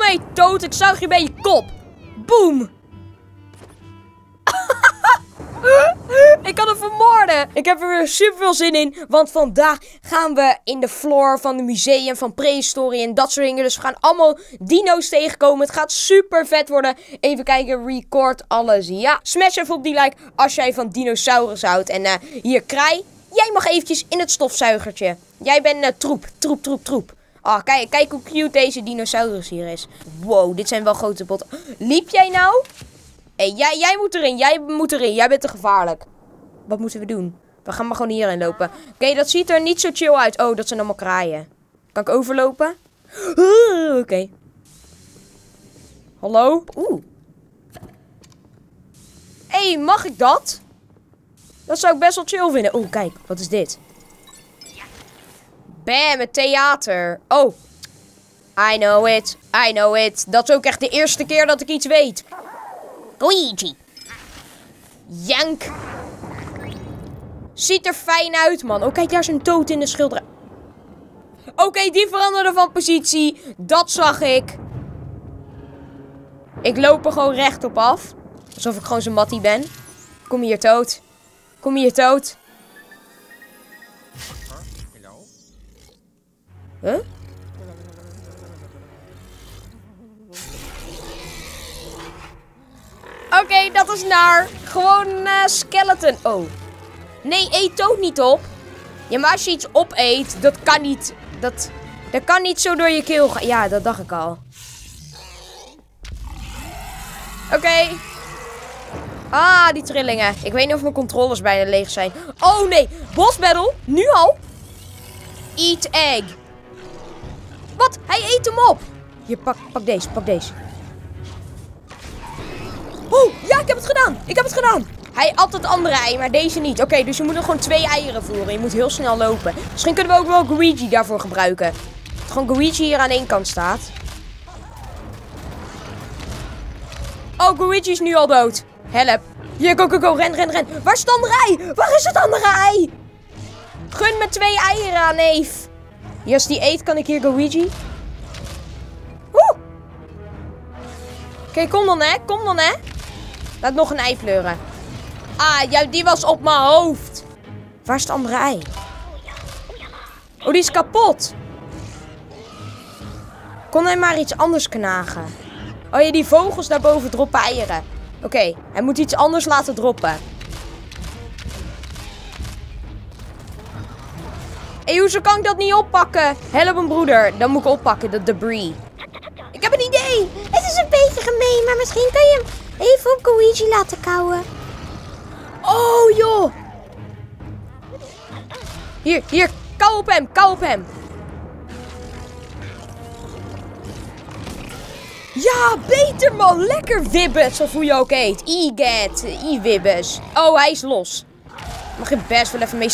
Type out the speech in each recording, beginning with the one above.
mee, Toad. Ik zuig je bij je kop. Boom. Ik kan hem vermoorden. Ik heb er weer super veel zin in. Want vandaag gaan we in de floor van het museum van prehistorie en dat soort dingen. Dus we gaan allemaal dino's tegenkomen. Het gaat super vet worden. Even kijken, record alles. Ja, smash even op die like als jij van dinosaurus houdt. En hier, Kraai. Jij mag eventjes in het stofzuigertje. Jij bent troep. Ah, kijk hoe cute deze dinosaurus hier is. Wow, dit zijn wel grote potten. Liep jij nou? Hé, jij moet erin. Jij bent te gevaarlijk. Wat moeten we doen? We gaan maar gewoon hierin lopen. Oké, dat ziet er niet zo chill uit. Oh, dat zijn allemaal kraaien. Kan ik overlopen? Oké. Hallo? Oeh. Hé, mag ik dat? Dat zou ik best wel chill vinden. Oeh, kijk. Wat is dit? Bam, het theater. Oh. I know it. Dat is ook echt de eerste keer dat ik iets weet. Luigi. Jank. Ziet er fijn uit, man. Oh, kijk, daar is een Toad in de schilderij. Oké, die veranderde van positie. Dat zag ik. Ik loop er gewoon rechtop af. Alsof ik gewoon zo'n mattie ben. Kom hier, Toad. Huh? Oké, dat is naar. Gewoon skeleton. Oh. Nee, eet Toad niet op. Ja, maar als je iets opeet, dat kan niet. Dat kan niet zo door je keel gaan. Ja, dat dacht ik al. Oké. Ah, die trillingen. Ik weet niet of mijn controllers bijna leeg zijn. Oh nee, boss battle. Nu al? Eat egg. Wat? Hij eet hem op. Hier, pak deze. Oh, ja, ik heb het gedaan. Hij at het andere ei, maar deze niet. Oké, dus je moet er gewoon 2 eieren voeren. Je moet heel snel lopen. Misschien kunnen we ook wel Luigi daarvoor gebruiken. Dat gewoon Luigi hier aan één kant staat. Oh, Luigi is nu al dood. Help. Hier, go. Ren. Waar is het andere ei? Waar is het andere ei? Gun me 2 eieren aan neef. Ja, als die eet, kan ik hier Luigi. Oké, kom dan, hè. Laat nog een ei pleuren. Ah, ja, die was op mijn hoofd. Waar is het andere ei? Oh, die is kapot. Kon hij maar iets anders knagen? Oh ja, die vogels daarboven droppen eieren. Oké, hij moet iets anders laten droppen. Hé, hoezo kan ik dat niet oppakken? Help mijn broeder. Dan moet ik oppakken, dat debris. Ik heb een idee. Het is een beetje gemeen, maar misschien kan je hem even op Luigi laten kauwen. Oh, joh. Hier. Kauw op hem. Ja, beter man. Lekker wibbes, of hoe je ook heet. I-wibbes. Oh, hij is los. Mag je best wel even mee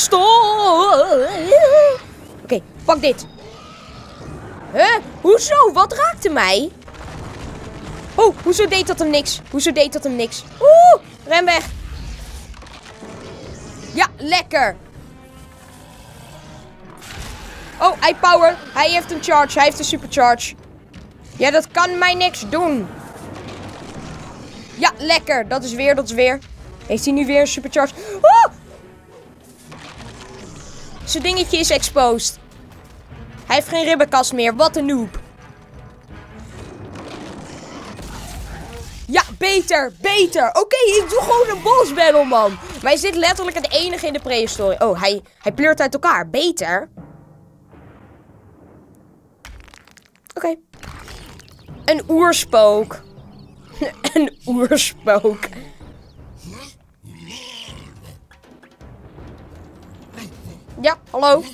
Oké, pak dit. Huh? Hoezo? Wat raakte mij? Oh, hoezo deed dat hem niks? Oeh, ren weg. Ja, lekker. Oh, hij power. Hij heeft een charge. Hij heeft een supercharge. Ja, dat kan mij niks doen. Ja, lekker. Dat is weer. Heeft hij nu weer een supercharge? Oh! Zijn dingetje is exposed. Hij heeft geen ribbenkast meer. Wat een noob. Ja, beter. Oké, ik doe gewoon een boss battle, man. Maar hij zit letterlijk het enige in de prehistorie. Oh, hij pleurt uit elkaar. Beter. Oké. Een oerspook. Een oerspook. Ja, hallo.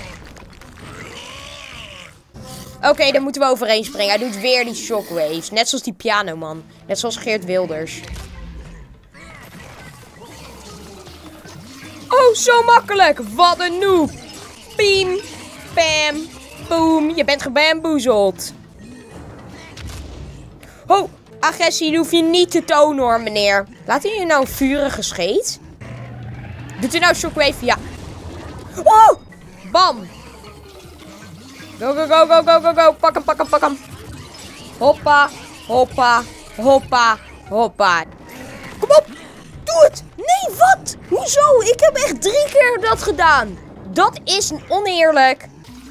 Oké, daar moeten we overheen springen. Hij doet weer die shockwaves. Net zoals die pianoman. Net zoals Geert Wilders. Oh, zo makkelijk. Wat een noob. Piem. Pam. Boom. Je bent gebamboezeld. Oh, agressie hoef je niet te tonen hoor, meneer. Laat hij je nou een vurige scheet? Doet hij nou shockwave? Ja. Oh! Bam! Go. Pak hem. Hoppa, hoppa, hoppa, hoppa. Kom op, doe het. Nee, wat? Hoezo? Ik heb echt 3 keer dat gedaan. Dat is oneerlijk.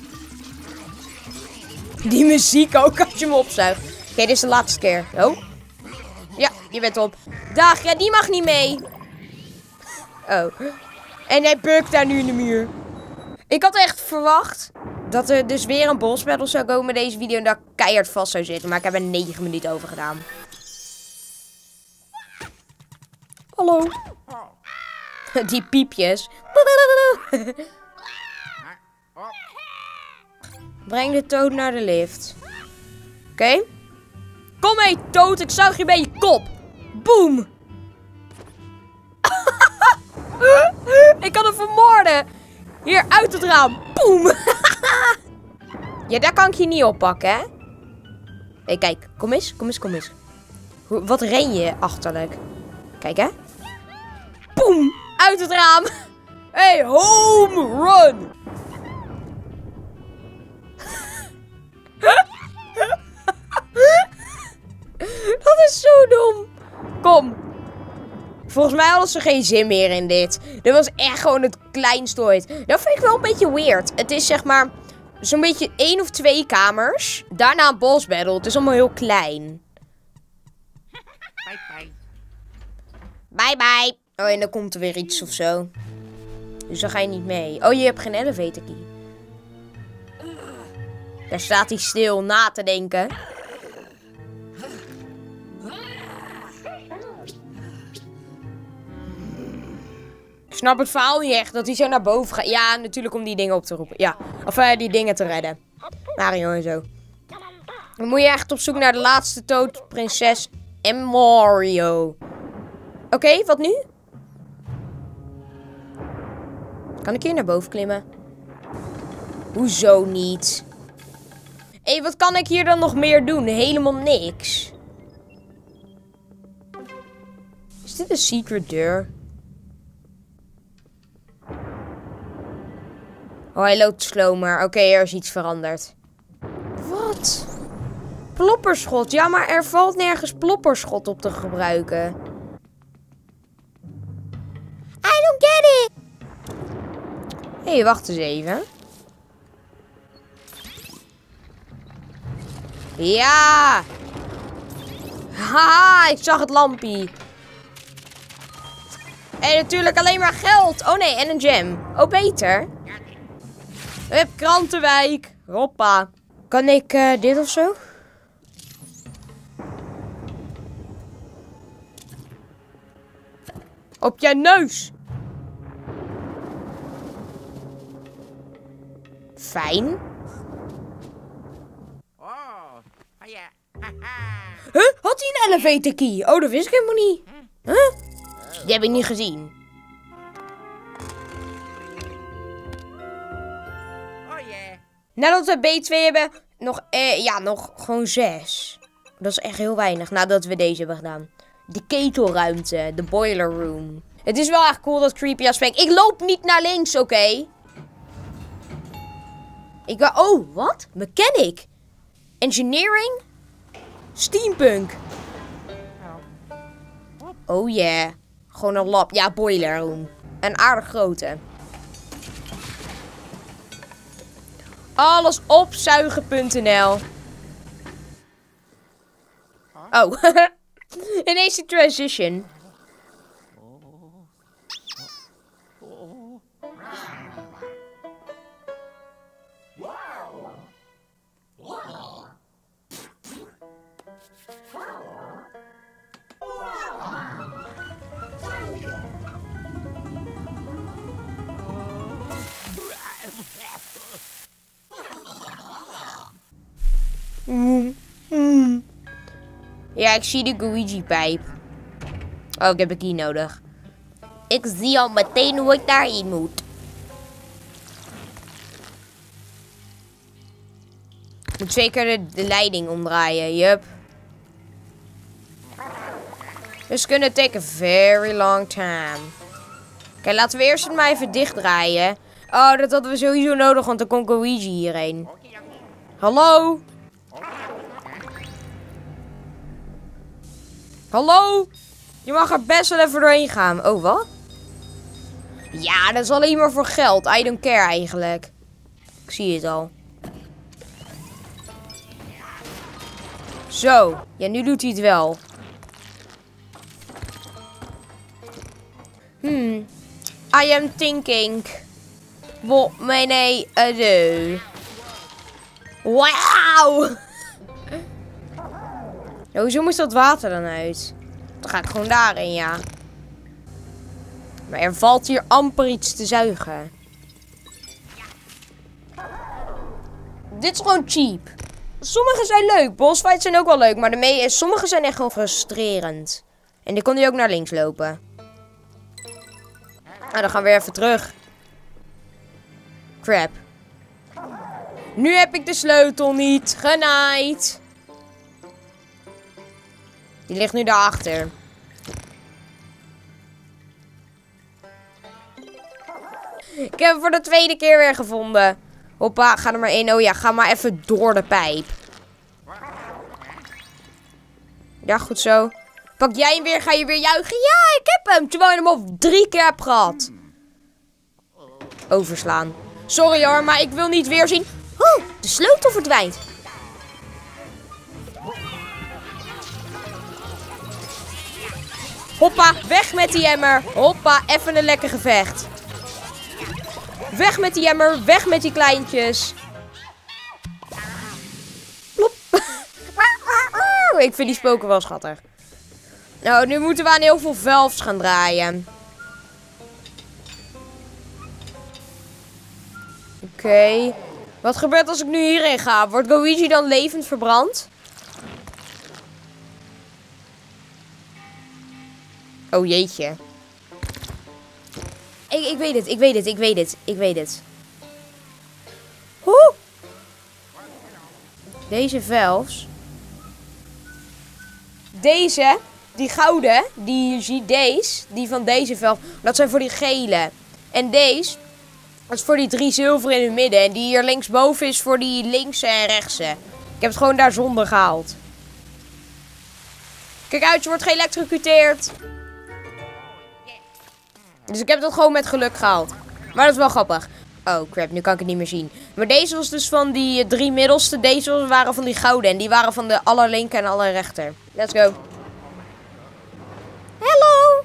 Die muziek ook als je me opzuigt. Oké, dit is de laatste keer. Oh. Ja, je bent op. Dag, ja, die mag niet mee. Oh. En hij bukt daar nu in de muur. Ik had echt verwacht dat er dus weer een boss battle zou komen in deze video en dat ik keihard vast zou zitten. Maar ik heb er 9 minuten over gedaan. Hallo. Die piepjes. Breng de Toad naar de lift. Oké. Kom mee, Toad. Ik zuig je bij je kop. Boom. Ik kan hem vermoorden. Hier, uit het raam. Boom. Ja, daar kan ik je niet oppakken, hè? Hé, kijk. Kom eens, kom eens, kom eens. Wat ren je achterlijk? Kijk, hè? Boom. Uit het raam. Hey, home run. Dat is zo dom. Kom. Volgens mij hadden ze geen zin meer in dit. Dit was echt gewoon het kleinste ooit. Dat vind ik wel een beetje weird. Het is zeg maar zo'n beetje 1 of 2 kamers. Daarna een boss battle. Het is allemaal heel klein. Bye bye. Bye bye. Oh, en dan komt er weer iets of zo. Dus dan ga je niet mee. Oh, je hebt geen elevator key. Daar staat hij stil na te denken. Ik snap het verhaal niet echt, dat hij zo naar boven gaat. Ja, natuurlijk om die dingen op te roepen. Ja, of die dingen te redden. Mario en zo. Dan moet je echt op zoek naar de laatste Toad, prinses en Mario. Oké, wat nu? Kan ik hier naar boven klimmen? Hoezo niet? Hé, wat kan ik hier dan nog meer doen? Helemaal niks. Is dit een secret deur? Oh, hij loopt slomer. Oké, er is iets veranderd. Wat? Plopperschot. Ja, maar er valt nergens plopperschot op te gebruiken. I don't get it. Hé, wacht eens even. Ja! Haha, ik zag het lampie. En natuurlijk alleen maar geld. Oh nee, en een gem. Oh, beter. Hup, Krantenwijk. Hoppa. Kan ik dit of zo? Op je neus. Fijn. Oh, ja. Huh? Had hij een elevator key? Oh, dat wist ik helemaal niet. Huh? Die heb ik niet gezien. Oh yeah. Nadat we B2 hebben, nog gewoon 6. Dat is echt heel weinig nadat we deze hebben gedaan. De ketelruimte, de boiler room. Het is wel echt cool dat creepy aspect. Ik loop niet naar links, oké? Oh, wat? Mechanic. Engineering. Steampunk. Oh yeah. Gewoon een lab. Ja, boiler room. Een aardig grote. Alles opzuigen.nl. Oh. Ineens die transition. Ja, ik zie de Luigi-pijp. Oh, ik heb een key nodig. Ik zie al meteen hoe ik daarin moet. Ik moet zeker de leiding omdraaien, yup. This gonna take a very long time. Oké, laten we eerst het maar even dichtdraaien. Oh, dat hadden we sowieso nodig, want dan komt Luigi hierheen. Hallo? Hallo? Je mag er best wel even doorheen gaan. Oh, wat? Ja, dat is alleen maar voor geld. I don't care eigenlijk. Ik zie het al. Zo. Ja, nu doet hij het wel. I am thinking. What may I do? Wauw. Hoezo moest dat water dan uit? Dan ga ik gewoon daarin, ja. Maar er valt hier amper iets te zuigen. Dit is gewoon cheap. Sommige zijn leuk. Bossfights zijn ook wel leuk. Maar sommige zijn echt gewoon frustrerend. En dan kon hij ook naar links lopen. Nou, dan gaan we weer even terug. Crap. Nu heb ik de sleutel niet. Genaaid. Die ligt nu daarachter. Ik heb hem voor de tweede keer weer gevonden. Hoppa, ga er maar in. Oh ja, ga maar even door de pijp. Ja, goed zo. Pak jij hem weer, ga je weer juichen? Ja, ik heb hem. Terwijl je hem al 3 keer hebt gehad. Overslaan. Sorry hoor, maar ik wil niet weer zien. Oh, de sleutel verdwijnt. Hoppa, weg met die emmer. Hoppa, even een lekker gevecht. Weg met die emmer, weg met die kleintjes. Plop. Ik vind die spoken wel schattig. Nou, nu moeten we aan heel veel valves gaan draaien. Oké. Wat gebeurt als ik nu hierin ga? Wordt Luigi dan levend verbrand? Oh jeetje. Ik weet het, ik weet het. Hoe? Deze valves. Deze, die gouden, die je ziet, die van deze valve, dat zijn voor die gele. En deze, dat is voor die 3 zilveren in het midden. En die hier linksboven is voor die linkse en rechtse. Ik heb het gewoon daar zonder gehaald. Kijk uit, je wordt geëlektrocuteerd. Dus ik heb dat gewoon met geluk gehaald. Maar dat is wel grappig. Oh crap, nu kan ik het niet meer zien. Maar deze was dus van die 3 middelste. Deze waren van die gouden. En die waren van de allerlinker en allerrechter. Let's go. Hallo.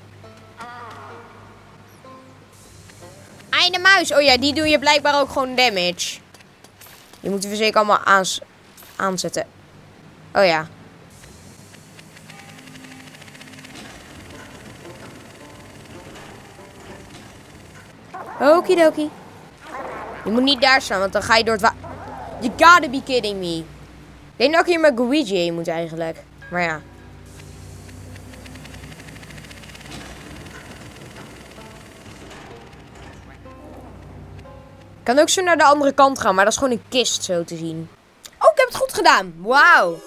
Einde muis. Oh ja, die doe je blijkbaar ook gewoon damage. Die moeten we zeker allemaal aanzetten. Oh ja. Okidoki. Je moet niet daar staan, want dan ga je door het water. You gotta be kidding me. Ik denk dat ik hier met Luigi heen moet eigenlijk. Maar ja. Ik kan ook zo naar de andere kant gaan, maar dat is gewoon een kist zo te zien. Oh, ik heb het goed gedaan. Wauw.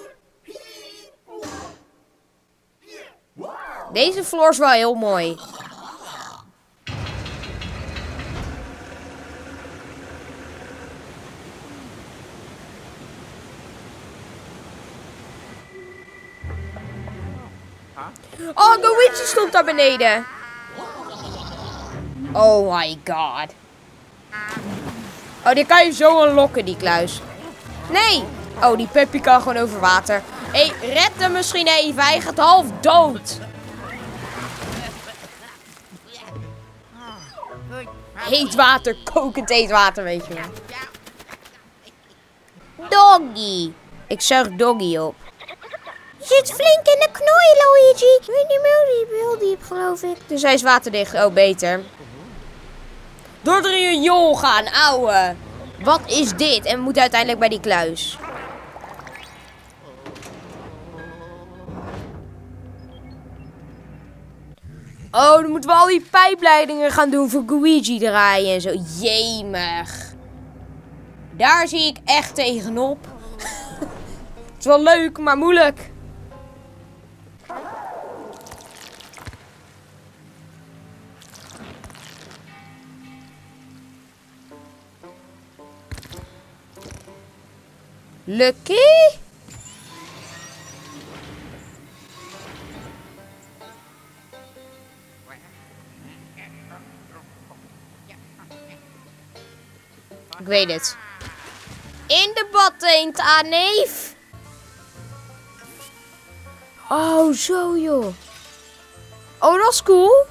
Deze floor is wel heel mooi. Oh, Luigi stond daar beneden. Oh my god. Oh, die kan je zo unlocken, die kluis. Nee. Oh, die puppy kan gewoon over water. Hé, red hem misschien even. Hij gaat half dood. Heet water, kokend heet water, weet je wel. Doggy. Ik zuig Doggy op. Zit flink in de knooi, Luigi. Ik weet niet meer heel diep, geloof ik. Dus hij is waterdicht. Oh, beter. Door de riool gaan, ouwe. Wat is dit? En we moeten uiteindelijk bij die kluis. Oh, dan moeten we al die pijpleidingen gaan doen voor Luigi draaien en zo. Jemig. Daar zie ik echt tegenop. Het is wel leuk, maar moeilijk. Lucky? Ik weet het. In de badteent, neef. Oh, zo joh. Oh, dat is cool.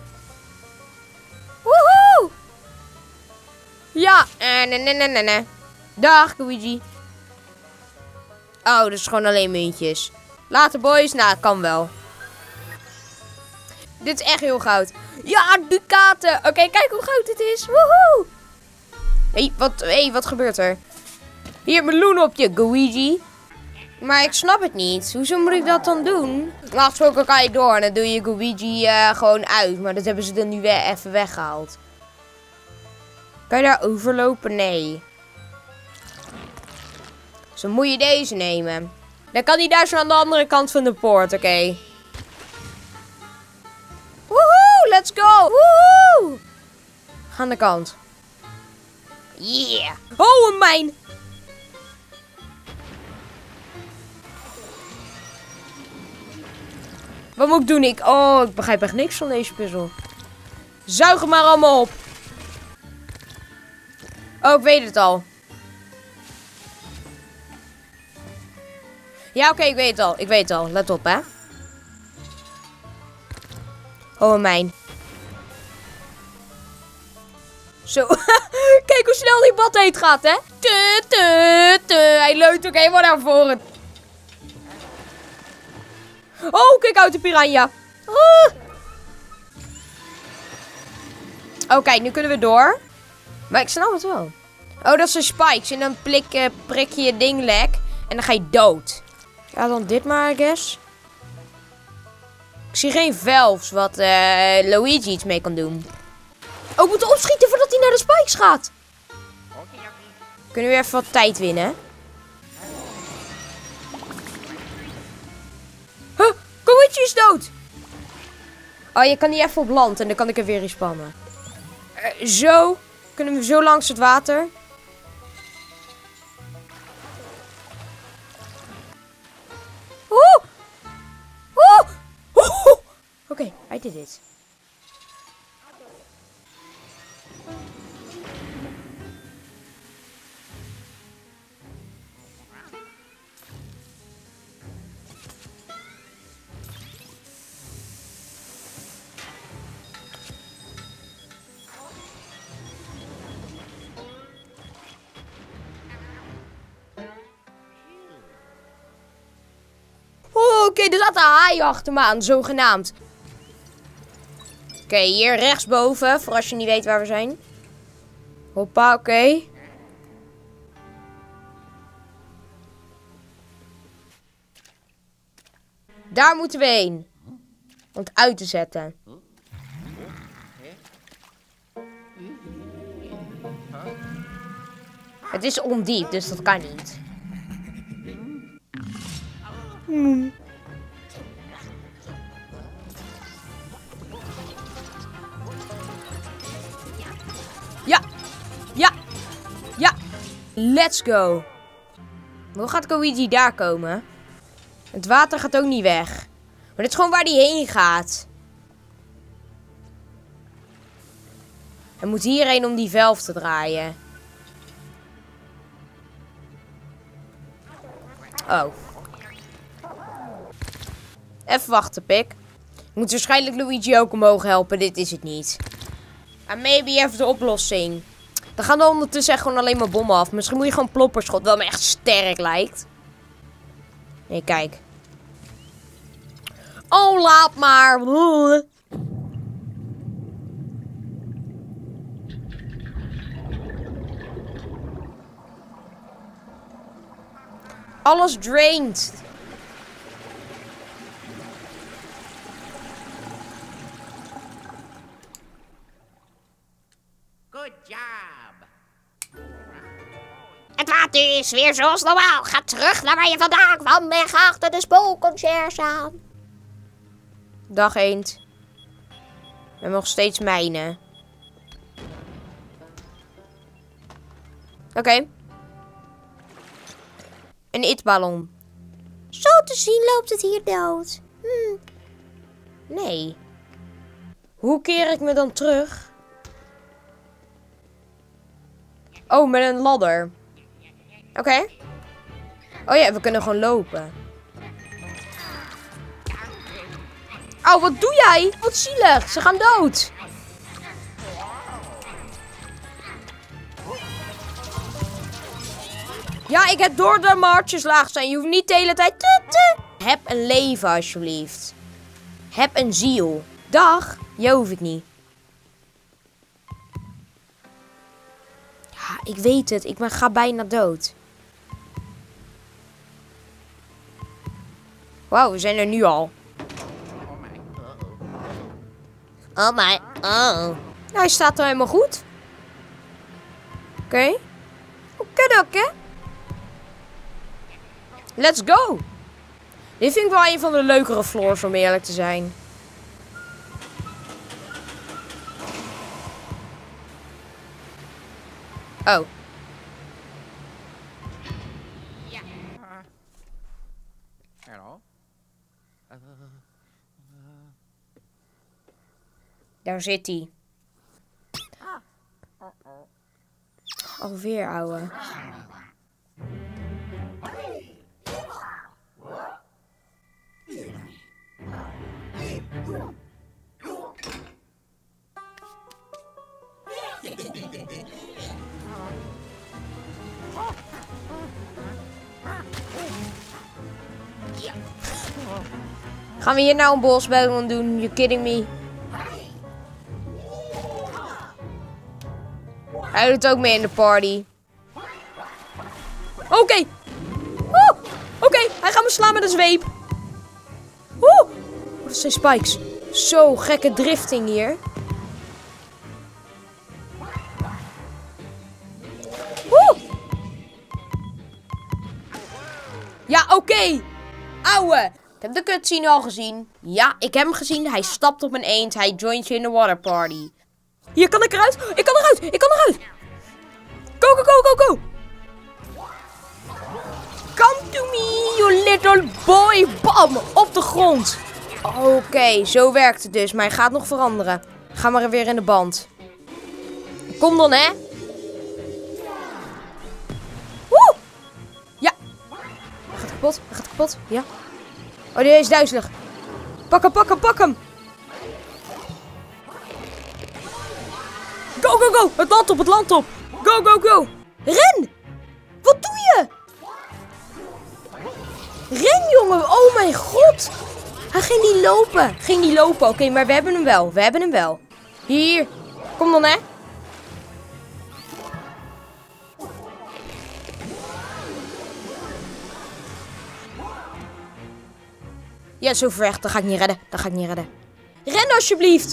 Woehoe. Ja. Nee. Dag, Luigi. Oh, dat is gewoon alleen muntjes. Later, boys. Nou, kan wel. Dit is echt heel goud. Ja, ducaten. Oké, kijk hoe goud dit is. Woehoe. Hé, wat gebeurt er? Hier, meloen op je, Luigi. Maar ik snap het niet. Hoezo moet ik dat dan doen? Normaal gesproken kan je door en dan doe je Luigi gewoon uit. Maar dat hebben ze er nu weer even weggehaald. Kan je daar overlopen? Nee. Dus dan moet je deze nemen. Dan kan hij daar zo aan de andere kant van de poort, oké. Woehoe, let's go. Woehoe. Ga aan de kant. Yeah. Oh, een mijn. Wat moet ik doen? Ik begrijp echt niks van deze puzzel. Zuig hem maar allemaal op. Oh, ik weet het al. Ja, oké, ik weet het al. Ik weet het al. Let op, hè. Oh, een mijn. Zo. Kijk hoe snel die bad heet gaat, hè. Hij leunt ook helemaal naar voren. Oh, kijk uit de piranha. Oh, kijk, nu kunnen we door. Maar ik snap het wel. Oh, dat zijn spikes. En dan prik je je ding lek. En dan ga je dood. Ja, dan dit maar, I guess. Ik zie geen valves wat Luigi iets mee kan doen. Oh, we moeten opschieten voordat hij naar de spikes gaat. Kunnen we weer even wat tijd winnen? Huh, Luigi is dood. Oh, je kan niet even op land en dan kan ik er weer respannen. Zo. Kunnen we zo langs het water. Oké, hij deed dit. Oké, er zat een haai achter me aan, zogenaamd. Oké, hier rechtsboven, voor als je niet weet waar we zijn. Hoppa, oké. Daar moeten we heen. Om het uit te zetten. Het is ondiep, dus dat kan niet. Ja. Let's go. Hoe gaat Luigi daar komen? Het water gaat ook niet weg. Maar dit is gewoon waar hij heen gaat. Hij moet hierheen om die valve te draaien. Oh. Even wachten, Pik. Ik moet waarschijnlijk Luigi ook omhoog helpen. Dit is het niet. En maybe even de oplossing. Dan gaan er ondertussen echt gewoon alleen maar bommen af. Misschien moet je gewoon plopperschot. Wat me echt sterk lijkt. Nee, kijk. Oh, laat maar. Alles drained. Good job. Het water is weer zoals normaal. Ga terug naar waar je vandaan kwam en ga achter de spookconcierge aan. Dag eend. We hebben nog steeds mijnen. Oké. Een itballon. Zo te zien loopt het hier dood. Nee. Hoe keer ik me dan terug? Oh, met een ladder. Oké. Oh ja, we kunnen gewoon lopen. Oh, wat doe jij? Wat zielig. Ze gaan dood. Ja, ik heb door dat mijn hartjes laag zijn. Je hoeft niet de hele tijd... Heb een leven, alsjeblieft. Heb een ziel. Dag. Je hoef ik niet. Ja, ik weet het. Ik ga bijna dood. Wauw, we zijn er nu al. Oh my, oh. Nou, hij staat er helemaal goed. Oké. Oké. Let's go. Dit vind ik wel een van de leukere floors, om eerlijk te zijn. Oh. Hello? Daar zit hij. Alweer, ouwe. Gaan we hier nou een bosbel doen? You kidding me? Hij doet ook mee in de party. Oké. Oké, hij gaat me slaan met een zweep. Dat zijn spikes. Zo gekke drifting hier. Ja, oké. Ouwe. Ik heb de cutscene al gezien. Ja, ik heb hem gezien. Hij stapt op een eend. Hij joint je in de water party. Hier, kan ik eruit? Ik kan eruit. Go. Come to me, you little boy. Bam, op de grond. Oké, zo werkt het dus. Maar hij gaat nog veranderen. Ga maar weer in de band. Kom dan, hè. Woe! Ja. Hij gaat kapot. Ja. Oh, die is duizelig. Pak hem. Go. Het land op. Go. Ren. Wat doe je? Ren, jongen. Oh mijn god. Hij ging niet lopen. Oké, maar we hebben hem wel. Hier. Kom dan, hè. Ja, zo ver weg. Dat ga ik niet redden. Ren alsjeblieft.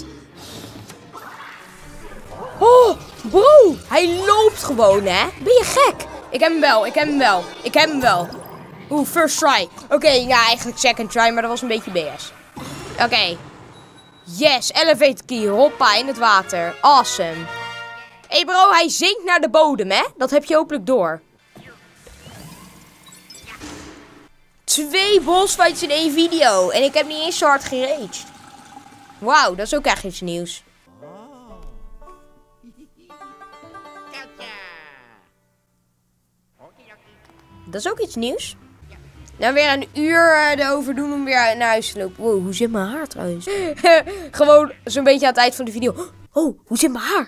Oh, bro. Hij loopt gewoon, hè. Ben je gek? Ik heb hem wel. Oeh, first try. Oké, ja, eigenlijk second try, maar dat was een beetje BS. Oké. Yes, elevator key. Hoppa, in het water. Awesome. Hé bro, hij zinkt naar de bodem, hè. Dat heb je hopelijk door. 2 bossfights in 1 video. En ik heb niet eens zo hard geraged. Wauw, dat is ook echt iets nieuws. Dat is ook iets nieuws. Nou, weer een uur erover doen om weer naar huis te lopen. Wow, hoe zit mijn haar trouwens? Gewoon zo'n beetje aan het eind van de video. Oh, hoe zit mijn haar?